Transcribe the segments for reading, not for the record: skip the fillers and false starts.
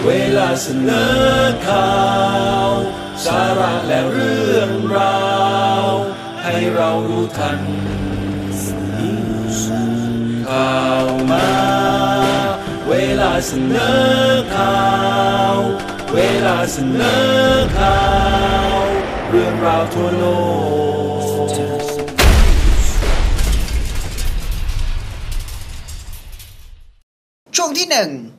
เวลาเสนอข่าวสาระและเรื่องราวให้เรารู้ทันข่าวมาเวลาเสนอข่าวเวลาเสนอข่าวเรื่องราวทั่วโลกช่วงที่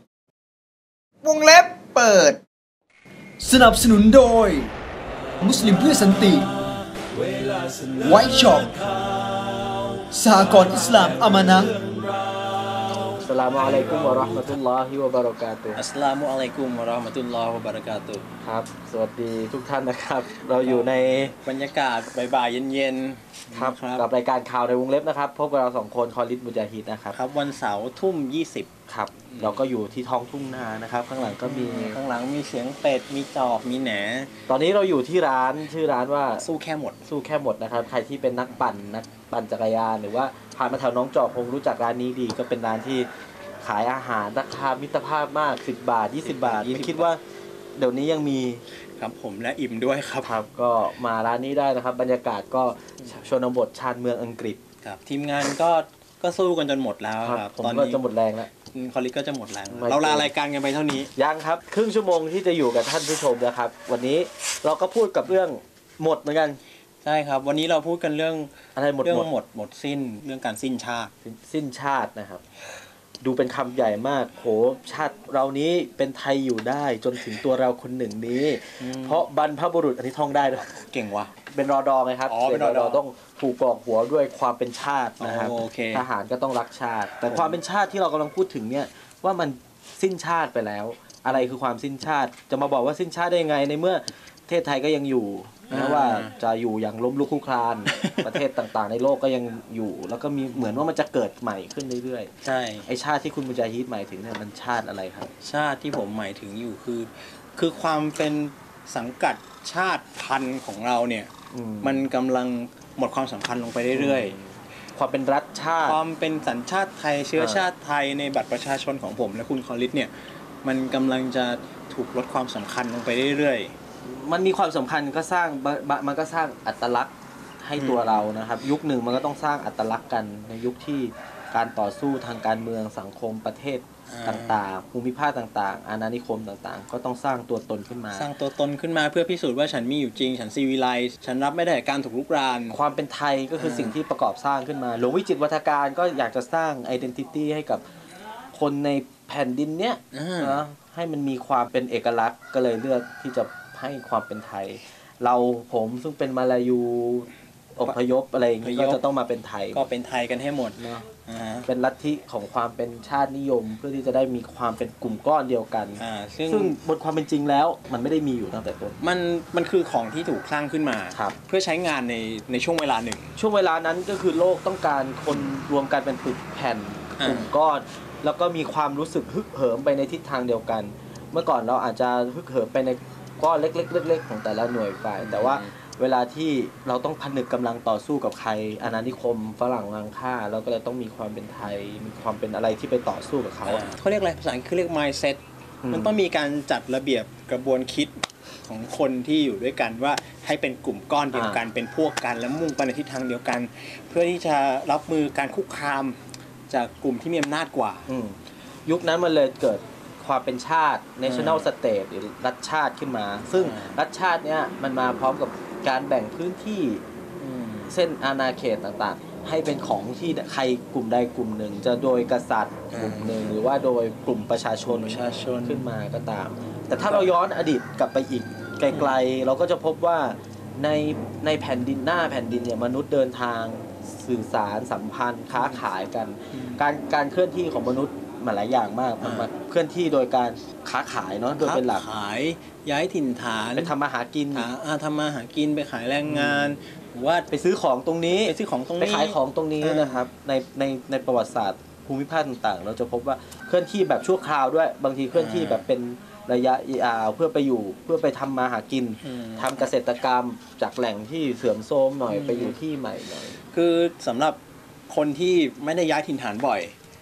1วงเล็บเปิดสนับสนุนโดยมุสลิมเพื่อสันติไวท์ช็อปสหกรณ์อิสลามอามานะห์อัสสลามุอะลัยกุมวะเราะห์มะตุลลอฮิวะบะเราะกาตุฮ์อัสสลามุอะลัยกุมวะเราะห์มะตุลลอฮิวะบะเราะกาตุฮ์ครับสวัสดีทุกท่านนะครับเราอยู่ในบรรยากาศบ่ายๆเย็นๆครับกับรายการข่าวในวงเล็บนะครับพบกับเรา2คนคอลิดมุจาฮิดนะครับครับวันเสาร์ทุ่ม20 ครับเราก็อยู่ที่ท้องทุ่งนานะครับข้างหลังก็มีข้างหลังมีเสียงเป็ดมีจอกมีแหนตอนนี้เราอยู่ที่ร้านชื่อร้านว่าสู้แค่หมดนะครับใครที่เป็นนักปั่นจักรยานหรือว่าผ่านมาแถวน้องจอกคงรู้จักร้านนี้ดีก็เป็นร้านที่ขายอาหารราคามิตรภาพมาก10 บาท20 บาทไม่คิดว่าเดี๋ยวนี้ยังมีครับผมและอิ่มด้วยครับก็มาร้านนี้ได้นะครับบรรยากาศก็ชนบทชานเมืองอังกฤษครับทีมงานก็สู้กันจนหมดแล้วครับตอนนี้จะหมดแรงแล้วคอลิก็จะหมดแรงเราลารายการกันไปเท่านี้ยังครับครึ่งชั่วโมงที่จะอยู่กับท่านผู้ชมนะครับวันนี้เราก็พูดกับเรื่องหมดเหมือนกันใช่ครับวันนี้เราพูดกันเรื่องอะไรหมดสิ้นเรื่องการสิ้นชาตินะครับดูเป็นคำใหญ่มากโหชาติเรานี้เป็นไทยอยู่ได้จนถึงตัวเราคนหนึ่งนี้เพราะบรรพบุรุษอันนี้ท่องได้ด้วยเก่งว่ะเป็นรอดอไงครับเป็นรอดอต้องผูกกอกหัวด้วยความเป็นชาตินะครับทหารก็ต้องรักชาติแต่ความเป็นชาติที่เรากำลังพูดถึงเนี่ยว่ามันสิ้นชาติไปแล้วอะไรคือความสิ้นชาติจะมาบอกว่าสิ้นชาติได้ยังไงในเมื่อประเทศไทยก็ยังอยู่นะว่าจะอยู่อย่างล้มลุกคลุกคลานประเทศต่างๆในโลกก็ยังอยู่แล้วก็มีเหมือนว่ามันจะเกิดใหม่ขึ้นเรื่อยๆใช่ไอชาติที่คุณมุจาฮิดหมายถึงเนี่ยมันชาติอะไรครับชาติที่ผมหมายถึงอยู่คือความเป็นสังกัดชาติพันธุ์ของเราเนี่ยมันกำลังหมดความสำคัญลงไปเรื่อยๆความเป็นรัฐชาติความเป็นสัญชาติไทยเชื้อชาติไทยในบัตรประชาชนของผมและคุณคอลิสเนี่ยมันกำลังจะถูกลดความสำคัญลงไปเรื่อยๆมันมีความสำคัญมันก็สร้างอัตลักษณ์ให้ตัวเรานะครับยุคหนึ่งมันก็ต้องสร้างอัตลักษณ์กันในยุคที่การต่อสู้ทางการเมืองสังคมประเทศต่างๆภูมิภาคต่างๆอาณานิคมต่างๆก็ต้องสร้างตัวตนขึ้นมาเพื่อพิสูจน์ว่าฉันมีอยู่จริงฉันซีวิไลซ์ฉันรับไม่ได้การถูกลุกรานความเป็นไทยก็คือสิ่งที่ประกอบสร้างขึ้นมาหลวงวิจิตรวัฒการก็อยากจะสร้างไอเดนติตี้ให้กับคนในแผ่นดินเนี้ยนะให้มันมีความเป็นเอกลักษณ์ก็เลยเลือกที่จะให้ความเป็นไทยผมซึ่งเป็นมาลายูอพยพอะไรอย่างนี้ก็จะต้องมาเป็นไทยก็เป็นไทยกันให้หมดเนาะเป็นลัทธิของความเป็นชาตินิยมเพื่อที่จะได้มีความเป็นกลุ่มก้อนเดียวกันซึ่งบนความเป็นจริงแล้วมันไม่ได้มีอยู่ตั้งแต่ต้นมันคือของที่ถูกสร้างขึ้นมาเพื่อใช้งานในช่วงเวลาหนึ่งช่วงเวลานั้นก็คือโลกต้องการคนรวมกันเป็นปึกแผ่นกลุ่มก้อนแล้วก็มีความรู้สึกฮึกเหิมไปในทิศทางเดียวกันเมื่อก่อนเราอาจจะฮึกเหิมไปในก้อนเล็กๆของแต่ละหน่วยฝ่ายแต่ว่าเวลาที่เราต้องผนึกกำลังต่อสู้กับใครอาณานิคมฝรั่งรังค่าเราก็เลยต้องมีความเป็นไทยมีความเป็นอะไรที่ไปต่อสู้กับเขาเรียกอะไรภาษาอังกฤษเรียก mindset มันต้องมีการจัดระเบียบกระบวนคิดของคนที่อยู่ด้วยกันว่าให้เป็นกลุ่มก้อนเดียวกันเป็นพวกกันและมุ่งไปในทิศทางเดียวกันเพื่อที่จะรับมือการคุกคามจากกลุ่มที่มีอำนาจกว่ายุคนั้นมันเลยเกิดความเป็นชาติ national state หรือรัฐชาติขึ้นมาซึ่งรัฐชาติเนี้ยมันมาพร้อมกับการแบ่งพื้นที่เส้นอาณาเขตต่างๆให้เป็นของที่ใครกลุ่มใดกลุ่มหนึ่งจะโดยกษัตริย์กลุ่มหนึ่งหรือว่าโดยกลุ่มประชาชนขึ้นมาก็ตามแต่ถ้าเราย้อนอดีตกลับไปอีกไกลๆเราก็จะพบว่าในแผ่นดินหน้าแผ่นดินเนี่ยมนุษย์เดินทางสื่อสารสัมพันธ์ค้าขายกันการเคลื่อนที่ของมนุษย์มาหลายอย่างมากมันเคลื่อนที่โดยการค้าขายเนาะโดยเป็นหลักขายย้ายถิ่นฐานไปทำมาหากินไปขายแรงงานหรือว่าไปซื้อของตรงนี้ไปขายของตรงนี้นะครับในประวัติศาสตร์ภูมิภาคต่างๆเราจะพบว่าเคลื่อนที่แบบชั่วคราวด้วยบางทีเคลื่อนที่แบบเป็นระยะยาวเพื่อไปทำมาหากินทำเกษตรกรรมจากแหล่งที่เสื่อมโทรมหน่อยไปอยู่ที่ใหม่หน่อยคือสำหรับคนที่ไม่ได้ย้ายถิ่นฐานบ่อย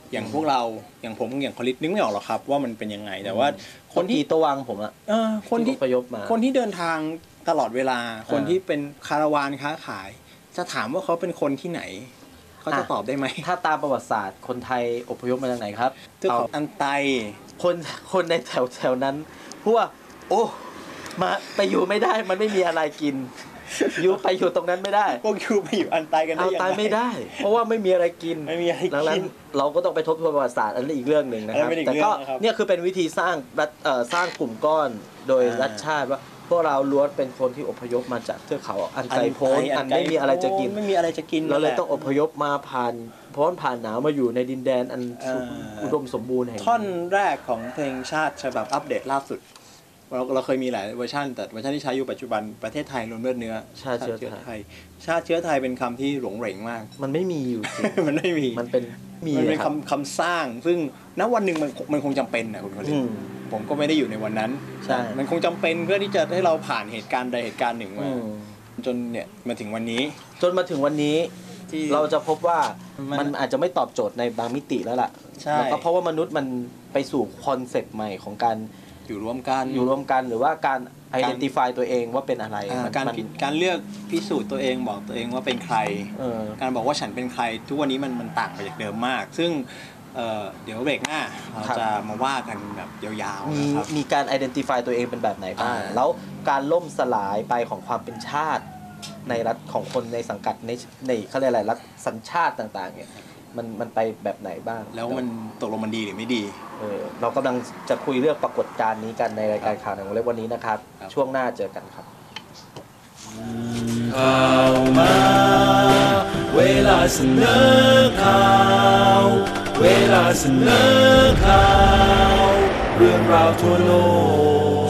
อย่างพวกเราอย่างผมอย่างคลิตนึกไม่ออกหรอกครับว่ามันเป็นยังไงแต่ว่าคนที่ตัววังผมอะคนที่อพยพมาคนที่เดินทางตลอดเวลาคนที่เป็นคาราวานค้าขายจะถามว่าเขาเป็นคนที่ไหนเขาจะตอบได้ไหมถ้าตามประวัติศาสตร์คนไทยอพยพมาจากไหนครับเทือกเขาอันไตคนในแถวนั้นพูดว่าโอ้มาไปอยู่ไม่ได้มันไม่มีอะไรกินอยู่ตรงนั้นไม่ได้พวกอยู่ไปอยู่อันไตกันได้ยังไงตายไม่ได้เพราะว่าไม่มีอะไรกินดังนั้นเราก็ต้องไปทบทวนประวัติศาสตร์อันนี้อีกเรื่องหนึ่งนะครับแต่ก็เนี่ยคือเป็นวิธีสร้างกลุ่มก้อนโดยรัฐชาติว่าพวกเราล้วนเป็นคนที่อพยพมาจากเทือกเขาอันไกลโพ้นอันไม่มีอะไรจะกินเราเลยต้องอพยพมาผ่านหนาวมาอยู่ในดินแดนอันอุดมสมบูรณ์แห่งท่อนแรกของเพลงชาติฉบับอัปเดตล่าสุดเราเคยมีหลายเวอร์ชันแต่เวอร์ชันที่ใช้อยู่ปัจจุบันประเทศไทยรวมเลือดเนื้อชาติเชื้อไทยชาติเชื้อไทยเป็นคำที่หลงเหลงมากมันไม่มีอยู่จริงมันไม่มีมันเป็นคำสร้างซึ่งณวันหนึ่งมันคงจำเป็นนะคุณคนนี้ผมก็ไม่ได้อยู่ในวันนั้นมันคงจำเป็นเพื่อที่จะให้เราผ่านเหตุการณ์ใดเหตุการณ์หนึ่งมาจนเนี่ยมาถึงวันนี้เราจะพบว่ามันอาจจะไม่ตอบโจทย์ในบางมิติแล้วล่ะแล้วก็เพราะว่ามนุษย์มันไปสู่คอนเซ็ปต์ใหม่ของการอยู่ร่วมกันหรือว่าการ identify ตัวเองว่าเป็นอะไรการเลือกพิสูจน์ตัวเองบอกตัวเองว่าเป็นใครการบอกว่าฉันเป็นใครทุกวันนี้มันต่างไปจากเดิมมากซึ่งเดี๋ยวเบรกหน้าเราจะมาว่ากันแบบยาวๆนะครับมีการ identify ตัวเองเป็นแบบไหนบ้างแล้วการล่มสลายไปของความเป็นชาติในรัฐของคนในสังกัดในเขาเรียกอะไรรัฐสัญชาติต่างๆเนี่ยมันไปแบบไหนบ้างแล้วมันตกลงมันดีหรือไม่ดีเรากำลังจะคุยเรื่องปรากฏการณ์นี้กันในรายการข่าวในวงเล็บวันนี้นะครับช่วงหน้าเจอกันครับข่าวมาเวลาเสนอข่าวเวลาเสนอข่าวเรื่องราวทั่วโลก